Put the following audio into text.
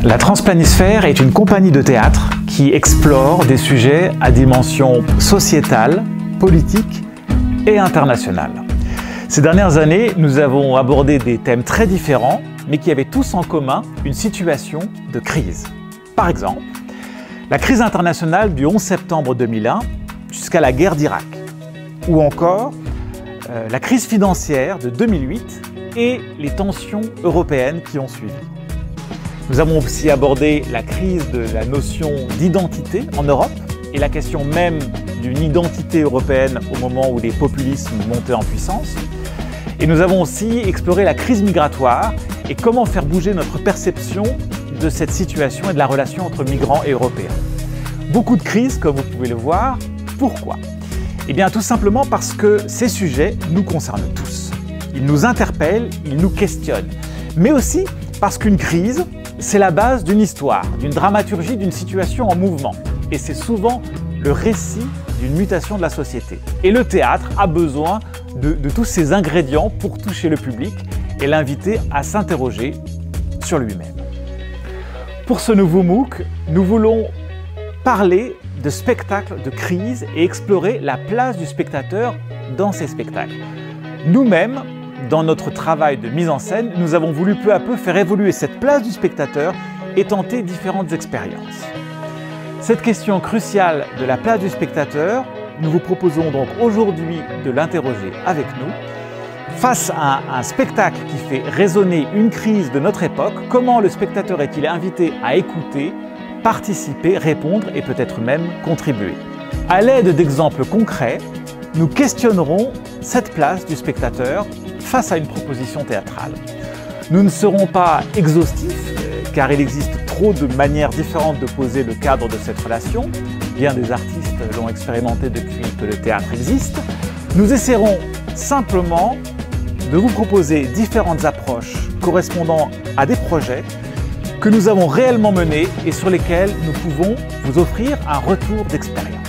La Transplanisphère est une compagnie de théâtre qui explore des sujets à dimension sociétale, politique et internationale. Ces dernières années, nous avons abordé des thèmes très différents, mais qui avaient tous en commun une situation de crise. Par exemple, la crise internationale du 11 septembre 2001 jusqu'à la guerre d'Irak, ou encore la crise financière de 2008 et les tensions européennes qui ont suivi. Nous avons aussi abordé la crise de la notion d'identité en Europe et la question même d'une identité européenne au moment où les populismes montaient en puissance. Et nous avons aussi exploré la crise migratoire et comment faire bouger notre perception de cette situation et de la relation entre migrants et Européens. Beaucoup de crises, comme vous pouvez le voir. Pourquoi? Eh bien, tout simplement parce que ces sujets nous concernent tous. Ils nous interpellent, ils nous questionnent. Mais aussi parce qu'une crise, c'est la base d'une histoire, d'une dramaturgie, d'une situation en mouvement. Et c'est souvent le récit d'une mutation de la société. Et le théâtre a besoin de tous ces ingrédients pour toucher le public et l'inviter à s'interroger sur lui-même. Pour ce nouveau MOOC, nous voulons parler de spectacles de crise et explorer la place du spectateur dans ces spectacles. Nous-mêmes, dans notre travail de mise en scène, nous avons voulu peu à peu faire évoluer cette place du spectateur et tenter différentes expériences. Cette question cruciale de la place du spectateur, nous vous proposons donc aujourd'hui de l'interroger avec nous. Face à un spectacle qui fait résonner une crise de notre époque, comment le spectateur est-il invité à écouter, participer, répondre et peut-être même contribuer? À l'aide d'exemples concrets, nous questionnerons cette place du spectateur face à une proposition théâtrale. Nous ne serons pas exhaustifs, car il existe trop de manières différentes de poser le cadre de cette relation. Bien des artistes l'ont expérimenté depuis que le théâtre existe. Nous essaierons simplement de vous proposer différentes approches correspondant à des projets que nous avons réellement menés et sur lesquels nous pouvons vous offrir un retour d'expérience.